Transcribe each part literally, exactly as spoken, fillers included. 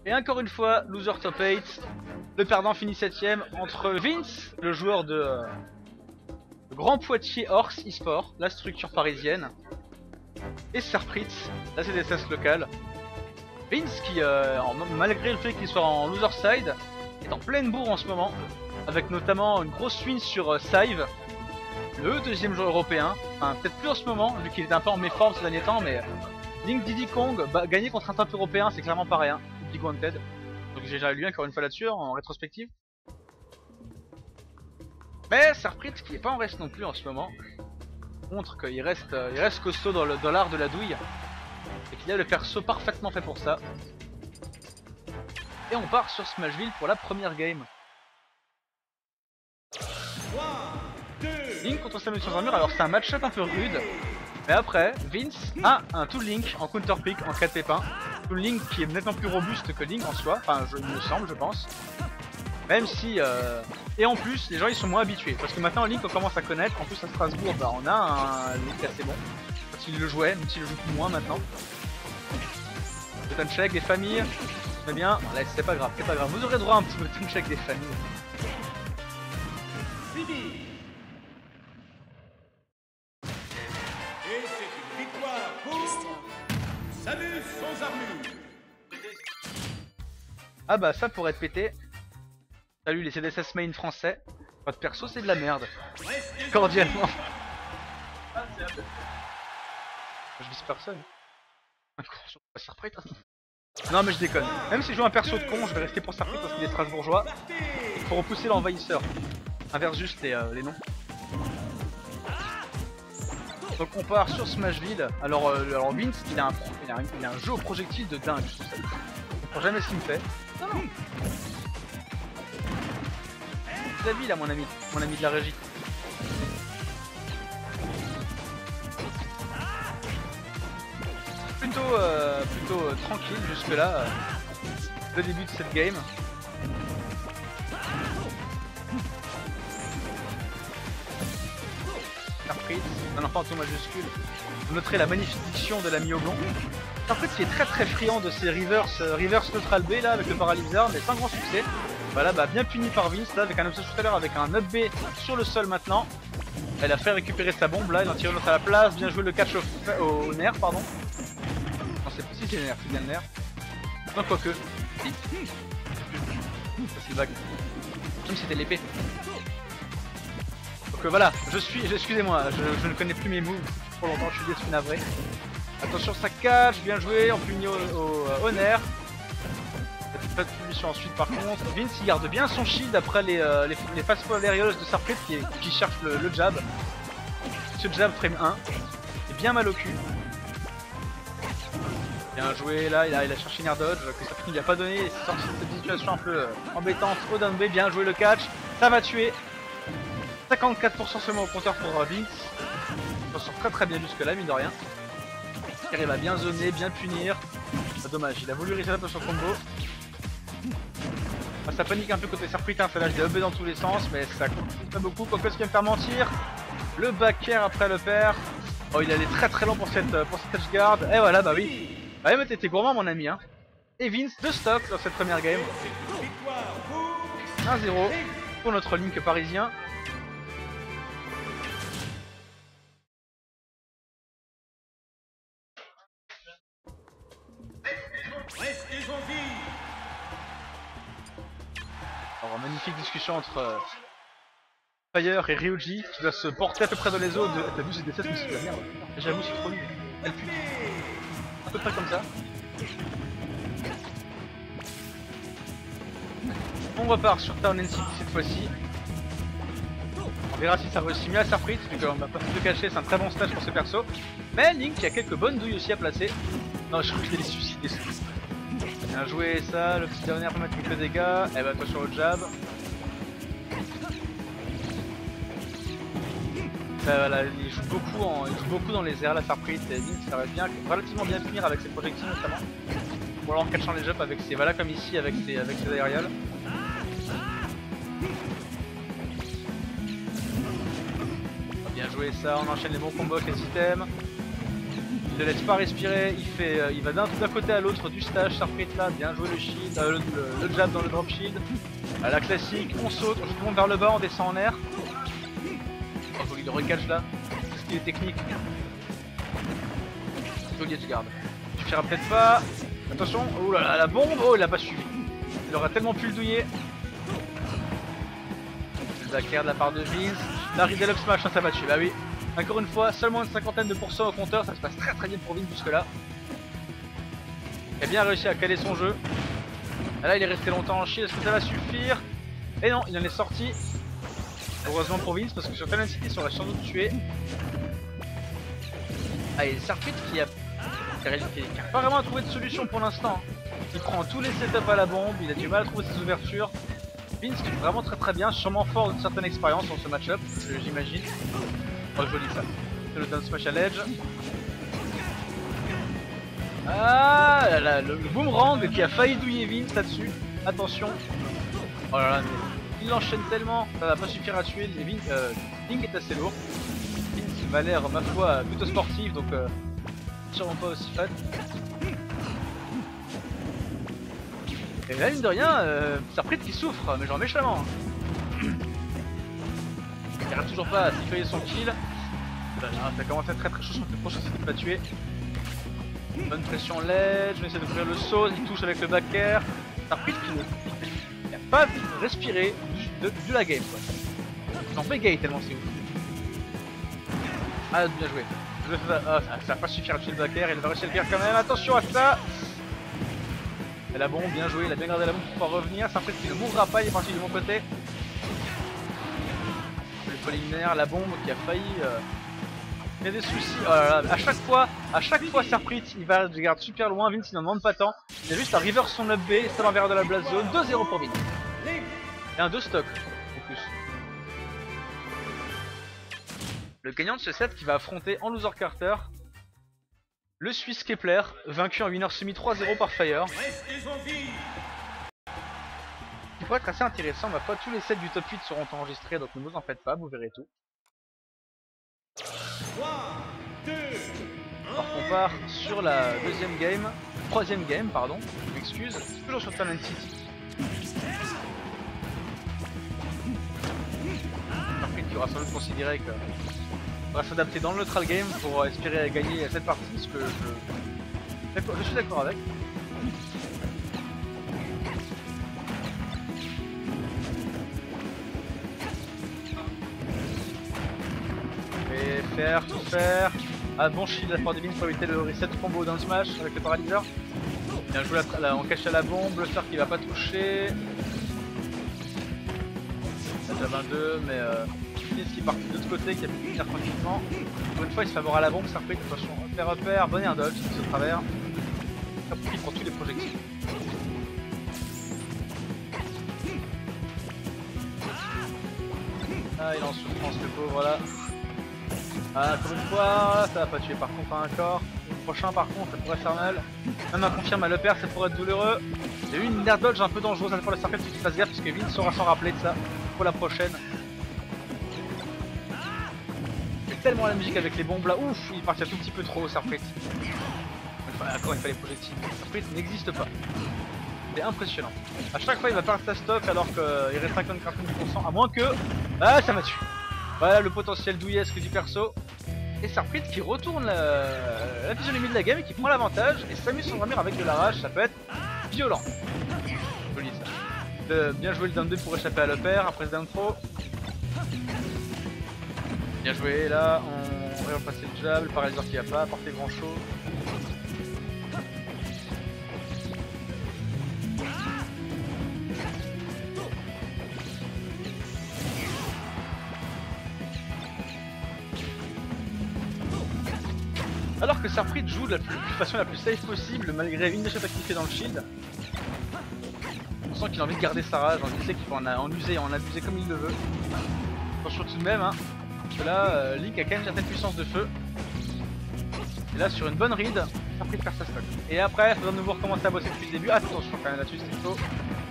Et encore une fois, loser top huit. Le perdant finit septième entre Vince, le joueur de euh, le Grand Poitiers Horse eSport, la structure parisienne, et Serpritz, la C D S S locale. Vince qui, euh, en, malgré le fait qu'il soit en loser side, est en pleine bourre en ce moment, avec notamment une grosse win sur euh, Sive, le deuxième joueur européen, enfin peut-être plus en ce moment, vu qu'il est un peu en méforme ces derniers temps, mais Link Diddy Kong, bah, gagner contre un top européen, c'est clairement pas rien, Big Wanted. Donc j'ai déjà lu encore une fois là-dessus, en rétrospective. Mais Serpritz, qui est pas en reste non plus en ce moment, montre qu'il reste, euh, il reste costaud dans le dollar de la douille, et qu'il a le perso parfaitement fait pour ça. Et on part sur Smashville pour la première game. Link contre Samus sur un mur, alors c'est un match-up un peu rude. Mais après, Vince a un Tool Link en counter pick en quatre pépins. Tool Link qui est nettement plus robuste que Link en soi, enfin je, il me semble je pense. Même si... Euh... Et en plus, les gens ils sont moins habitués. Parce que maintenant Link on commence à connaître, en plus à Strasbourg bah, on a un Link assez bon. Quand il le jouait, même s'il le joue plus moins maintenant. Button check des familles, c'est bien, là c'est pas grave, c'est pas grave. Vous aurez droit à un petit button check des familles. Ah bah ça pourrait être pété. Salut les C D S S main français. Votre perso c'est de la merde. Cordialement. Je vise personne. Non mais je déconne. Même si je joue un perso de con, je vais rester pour Serpritz parce qu'il est strasbourgeois. Pour repousser l'envahisseur. Inverse juste les, euh, les noms. Donc on part sur Smashville. Alors, euh, alors Vince il a, un, il, a un, il a un jeu au projectile de dingue. Je comprends jamais ce qu'il me fait. Non non. La vie là mon ami, mon ami de la régie. Plutôt, euh, plutôt euh, tranquille jusque là, euh, le début de cette game. Serpritz, un enfant en tout majuscule. Vous noterez la magnifique diction de l'ami Oblong. Serpritz qui est très très friand de ses reverse, euh, reverse neutral B là avec le paralyseur, mais sans grand succès. Voilà, bah bien puni par Vince là avec un obstacle tout à l'heure avec un up B sur le sol maintenant. Elle a fait récupérer sa bombe là, elle en tire une autre à la place, bien joué le catch au, au, au nerf pardon. Non c'est si c'est le nerf, c'est bien le nerf. Non quoique. Si. Ça c'est vague. Comme c'était l'épée. Donc euh, voilà, je suis, excusez-moi, je, je ne connais plus mes moves, trop longtemps je suis déçu navré. Attention ça catch, bien joué, on punit au, au, au nerf. Pas de punition ensuite par contre. Vince il garde bien son shield après les, euh, les, les fast aérieuses de Serpritz qui, qui cherche le, le jab. Ce jab frame un est bien mal au cul. Bien joué là, il a, il a cherché une air dodge que Serpritz ne lui a pas donné. Il s'est sorti de cette situation un peu euh, embêtante au down B. Bien joué le catch, ça va tuer. cinquante-quatre pour cent seulement au compteur pour euh, Vince. Il s'en sort très très bien jusque là mine de rien. Il arrive à bien zoner, bien punir. Ah, dommage, il a voulu reset up son combo. Ah, ça panique un peu côté Serpritz, hein, ça lâche des up B dans tous les sens, mais ça compte pas beaucoup. Quoique ce qui va me faire mentir, le back air après le pair. Oh, il allait très très long pour cette, pour cette edge guard. Et voilà, bah oui. Ah, mais t'étais gourmand, mon ami. Hein. Et Vince de stock dans cette première game. un zéro pour notre Link parisien. Alors, magnifique discussion entre euh, Fire et Ryuji qui doit se porter à peu près dans les eaux de... T'as vu c'est des mais c'est de la merde. J'avoue c'est trop nul. Elle pue. À peu près comme ça. On repart sur Town N City cette fois-ci. On verra si ça réussit mieux à Serpritz, vu qu'on va pas se le cacher, c'est un très bon stage pour ce perso. Mais Link qui a quelques bonnes douilles aussi à placer. Non, je crois que je vais les suicider. Bien joué ça, le petit dernier peut mettre quelques dégâts. Eh ben attention au jab. Euh, voilà, il joue beaucoup en, il joue beaucoup dans les airs, la Serpritz et Link ça va bien, relativement bien finir avec ses projectiles notamment. Ou alors en catchant les jumps avec ses, voilà comme ici avec ses, avec ses aériales. Bien joué ça, on enchaîne les bons combos avec les items. Il ne laisse pas respirer, il fait, euh, il va d'un côté à l'autre du stage, Sarpreet là, bien joué le shield, euh, le, le, le jab dans le drop shield. À la classique, on saute, on se monte vers le bas, on descend en air. Oh joli le recatch là, c'est ce qui est technique. Joli edgeguard. Il suffira peut-être pas. Attention, oh là là, la bombe, oh il a pas suivi. Il aurait tellement pu le douiller. Le back air de la part de Vince. La Riddle up smash, hein, ça va tuer, bah oui. Encore une fois, seulement une cinquantaine de pourcents au compteur, ça se passe très très bien pour Vince jusque là. Il a bien réussi à caler son jeu. Et là il est resté longtemps en shield, est-ce que ça va suffire? Et non, il en est sorti. Heureusement pour Vince, parce que sur Talon City, ça aurait sans doute tué. Ah, et Sarpreet qui a... qui a pas vraiment trouvé de solution pour l'instant. Il prend tous les setups à la bombe, il a du mal à trouver ses ouvertures. Vince qui est vraiment très très bien, sûrement fort d'une certaine expérience dans ce match-up, j'imagine. Oh joli ça. C'est le down smash à l'edge. Ah là là, le, le boomerang qui a failli douiller Vince là-dessus. Attention. Oh là là, mais il enchaîne tellement, ça va pas suffire à tuer. Vince, euh, Link est assez lourd. Vince m'a l'air, ma foi, plutôt sportif, donc euh, sûrement pas aussi fan. Et là, mine de rien, euh, Sarpreet qui souffre, mais genre méchamment. Hein. Il n'arrive toujours pas à siffler son kill. Là, ça commence à être très très chaud, je pense que le prochain c'est de pas tuer. Bonne pression ledge, je vais essayer d'ouvrir le saut, il touche avec le back air. Sarpreet qui ne n'a pas respiré de, de, de la game quoi. J'en bégaye tellement c'est ouf. Ah bien joué. Ah, ça, ça va pas suffire à tuer le back air, il va réussir à le faire quand même, attention à ça. Et la bombe, bien joué, il a bien gardé la bombe pour pouvoir revenir. Sarpreet qui ne mourra pas, il est parti du bon côté. Le préliminaire, la bombe qui a failli... Euh... Il y a des soucis, oh là là, à chaque fois, à chaque fois Sarpreet il va, je garde super loin, Vince il n'en demande pas tant. Il a juste à reverse son up B, c'est à l'envers de la blast zone, deux zéro pour Vince. Et un deux stock en plus. Le gagnant de ce set qui va affronter en loser Carter le Suisse Kepler, vaincu en winner semi trois zéro par Fire. Il pourrait être assez intéressant, ma foi, tous les sets du top huit seront enregistrés, donc ne vous en faites pas, vous verrez tout. Alors qu'on part sur la deuxième game, troisième game, pardon, je m'excuse, toujours sur Talon City. Sarpreet qui aura sans doute considéré que on va s'adapter dans le neutral game pour espérer gagner cette partie, ce que je, je suis d'accord avec. Et faire, tout faire. Ah bon shield de la part de Vince pour éviter le reset combo dans le smash avec le paralyseur. Bien joué la, la, on cache à la bombe, le star qui va pas toucher. Ça déjà vingt-deux mais euh, Vince qui est parti de l'autre côté, qui a pu finir tranquillement. Pour une fois il se fait avoir à la bombe, ça fait attention, repère repère, bonne air dodge, ce travers. Ça profite pour tous les projectiles. Ah il est en souffrance le pauvre là. Ah, encore une fois, ça va pas tuer par contre à un corps. Le prochain par contre, ça pourrait faire mal. Même un confirme à le père, ça pourrait être douloureux. Il y a eu une air dodge un peu dangereuse pour le Sarpreet qui fasse gaffe parce que Vince saura s'en rappeler de ça pour la prochaine. Il y a tellement la musique avec les bombes là, ouf, il est parti un tout petit peu trop au Sarpreet. Encore une fois les projectiles. Sarpreet n'existe pas. C'est impressionnant. A chaque fois il va perdre sa stock alors qu'il reste cinquante-quatre pour cent à moins que... Ah ça m'a tué. Voilà le potentiel douillesque du perso. Et Sarpreet qui retourne la, la physionomie de la game et qui prend l'avantage et s'amuse son ramure avec de la rage, ça peut être violent. Joli ça. De bien jouer le down deux pour échapper à l'upper après ce down throw. Bien joué là, on va passer le jab, le paralyseur qui va pas apporter grand chose. Alors que Sarpreet joue de la plus, façon la plus safe possible malgré une des shots activées dans le shield. On sent qu'il a envie de garder sa rage, il sait qu'il faut en, en user et en abuser comme il le veut. Attention tout de même, hein, parce que là, euh, Link a quand même une certaine puissance de feu. Et là, sur une bonne read, Sarpreet perd sa stock. Et après, il faudra de nouveau recommencer à bosser depuis le début. Attention quand même là-dessus, c'est chaud.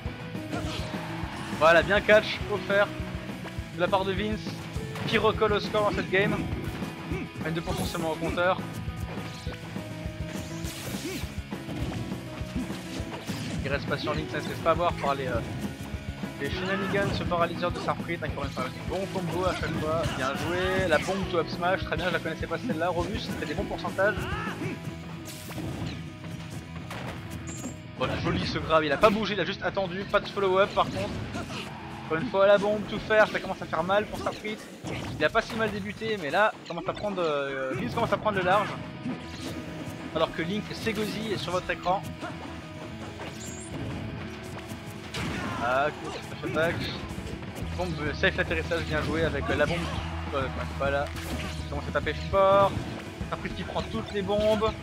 Voilà, bien catch, offert de la part de Vince, qui recolle au score dans cette game. vingt-deux pour cent seulement au compteur. Il reste pas sur ligne, ça ne se laisse pas avoir par les, euh, les shenanigans, ce paralyseur de Sarprit, encore une fois. Bon combo à chaque fois, bien joué. La bombe to up smash, très bien, je la connaissais pas celle-là. Robuste, ça fait des bons pourcentages. Bon, joli ce grab, il a pas bougé, il a juste attendu, pas de follow-up par contre. Encore une fois la bombe, tout faire, ça commence à faire mal pour Sarprit. Il a pas si mal débuté, mais là, commence à prendre, euh, Vince commence à prendre le large. Alors que Link s'égosille sur votre écran. Ah, cool, attaque. Bombe, safe l'atterrissage, bien joué avec la bombe. Euh, pas là. Il commence à taper fort. Sarprit qui prend toutes les bombes.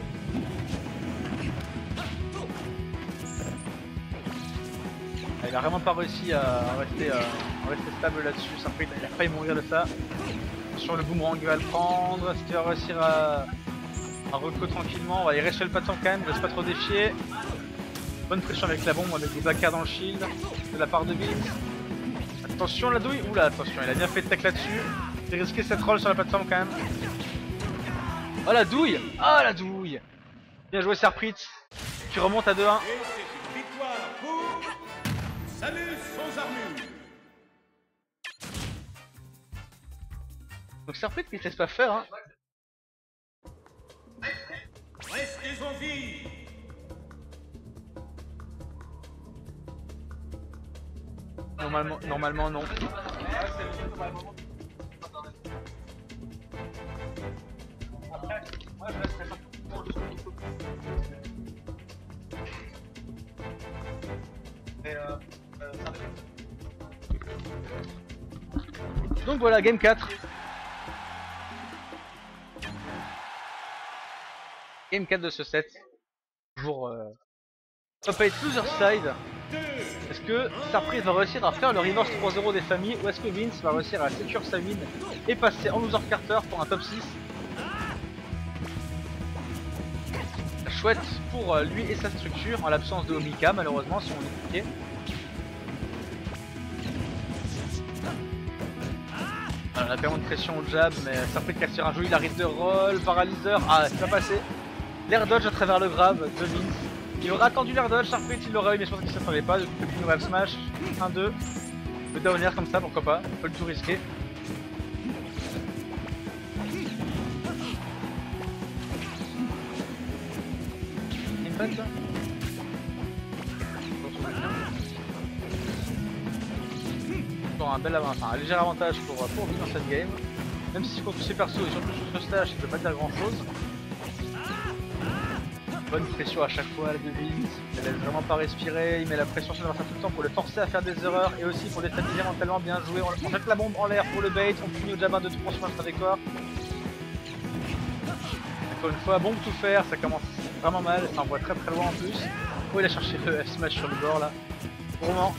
Il a vraiment pas réussi à rester, euh, à rester stable là-dessus. Sarprit, il a failli mourir de ça. Sur le boomerang, il va le prendre. Est-ce qu'il va réussir à, à reco tranquillement? On va aller rester le patient quand même, il ne se pas trop défier. Bonne pression avec la bombe, avec des backers dans le shield de la part de Vince. Attention la douille. Oula, attention, il a bien fait de tech là-dessus. Il a risqué cette roll sur la plateforme quand même. Oh la douille. Oh la douille. Bien joué Sarprit, qui remonte à deux un. Salut sans armure. Donc Sarprit qui ne se laisse pas faire hein. Restez en vie. Normalement, normalement non. Donc voilà, game quatre. Game quatre de ce set. Toujours euh, top eight loser side. Est-ce que Sarprit va réussir à faire le reverse trois zéro des familles ou est-ce que Vince va réussir à secure sa win et passer en loser Carter pour un top six? Chouette pour lui et sa structure en l'absence de Omika malheureusement si on est piqué. On a quand même de pression au jab mais Sarprit casse sur un joli l'arrête de roll, paralyseur, ah c'est pas passé. L'air dodge à travers le grab de Vince. Il aurait attendu l'air dodge, Sarprit il l'aurait eu mais je pense qu'il ne s'attendait pas. Depuis une wave smash, un deux. Le down air comme ça, pourquoi pas, on peut le tout risquer. Impact ça Encore un bel avantage, enfin un léger avantage pour, pour lui dans cette game. Même si contre ses persos et surtout sur ce stage, il ne peut pas dire grand chose. Bonne pression à chaque fois de Vince, il laisse vraiment pas respirer, il met la pression sur l'adversaire tout le temps pour le forcer à faire des erreurs et aussi pour déstabiliser mentalement. Bien joué, on jette la bombe en l'air pour le bait, on finit au jab un deux trois sur la victoire. Encore une fois, bombe tout faire, ça commence vraiment mal, ça envoie très très loin en plus. Oh il a cherché le F-smash sur le bord là, vraiment.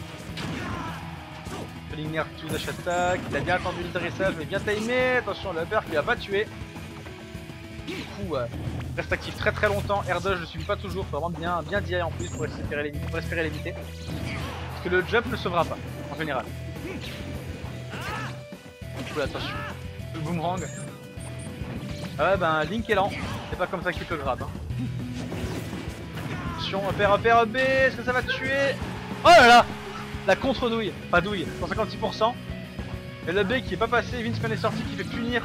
Le linear to dash attack, il a bien attendu l'atterrissage mais bien timé, attention le upper qui va pas tuer. Du coup, euh, reste actif très très longtemps, air dodge je ne suis pas toujours, faut vraiment bien, bien d'y aller en plus pour espérer l'éviter. Parce que le jump ne sauvera pas, en général. Oula, attention, le boomerang. Ah ouais ben Link est lent, c'est pas comme ça qu'il peut grab. Hein. Attention, upper, upper, up B, est-ce que ça va tuer? Oh là là, la contre-douille, pas douille, cent cinquante-six pour cent. Et le B qui est pas passé, Vince Man est sorti qui fait punir.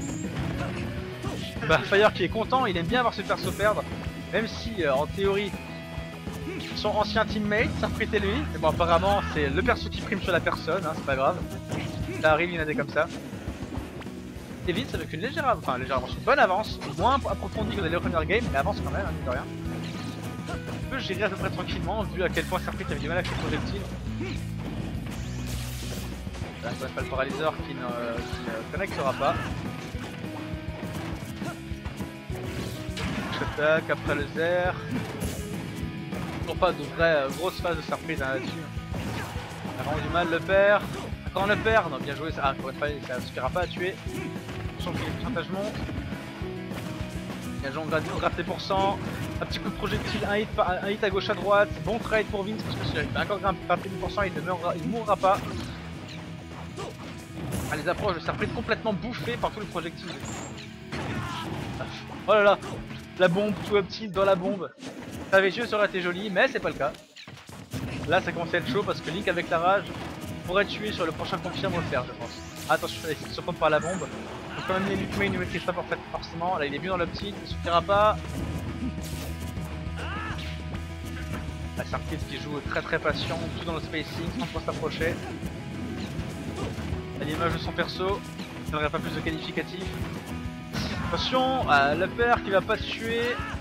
Bah Fire qui est content, il aime bien voir ce perso perdre. Même si euh, en théorie son ancien teammate, Sarprit et lui. Mais bon apparemment c'est le perso qui prime sur la personne, hein, c'est pas grave. Ça arrive, il y en a des comme ça. Et Vince avec une légère avance, enfin légère avance, une bonne avance, moins approfondie que dans les premières games, mais avance quand même, hein, mine de rien. On peut gérer à peu près tranquillement vu à quel point Sarprit avait du mal avec ses projectiles. Là on pas le paralyseur qui ne, euh, qui ne connectera pas. Attaque après le zère. Toujours pas de vraie euh, grosse phase de surprise hein, là-dessus. On a vraiment du mal, le perd. Encore le perd, non bien joué, ça, ah, ça ne suffira pas à tuer. Attention que les pourcentages montent. Bien joué, on gratte les pourcents. Un petit coup de projectile, un hit, un hit à gauche à droite. Bon trade pour Vince parce que s'il avait encore grappé dix pour cent, il ne mourra, il mourra pas. Ah, les approches de Sarprit complètement bouffées par tous les projectiles. Oh là là, la bombe, tout up tilt dans la bombe. Ça avait yeux, ça aurait été joli, mais c'est pas le cas. Là ça commence à être chaud parce que Link avec la rage pourrait tuer sur le prochain confirme ou le faire je pense. Attention, il essaie de se prendre par la bombe. Donc quand même Link il ne maîtrise pas forcément. Là il est bien dans l'optique, il ne suffira pas. La Sarkis qui joue très très patient, tout dans le spacing sans trop s'approcher. À l'image de son perso, il n'aurait pas plus de qualificatif. Attention, à le père qui va pas tuer.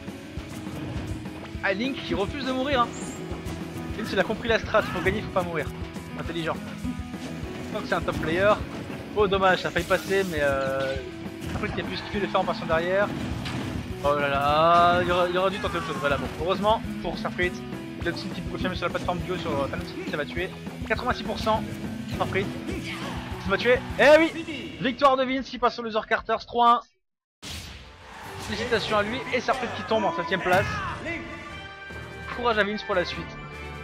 Ah, Link qui refuse de mourir. Hein. Link il a compris la strat, il faut gagner, il faut pas mourir. Intelligent. Donc c'est un top player. Oh dommage, ça a failli passer, mais euh... après il a pu skipper le faire en passant derrière. Oh là là, il aurait, il aurait dû tenter autre chose. Voilà, bon, heureusement pour Starfleet, le team qui peut confirmer sur la plateforme duo sur Phantom City, ça va tuer. quatre-vingt-six pour cent Starfleet. Ça va tuer. Eh oui, victoire de Vince qui passe sur Loser Carters trois un. Félicitations à lui et Starfleet qui tombe en septième place. Courage à Vince pour la suite.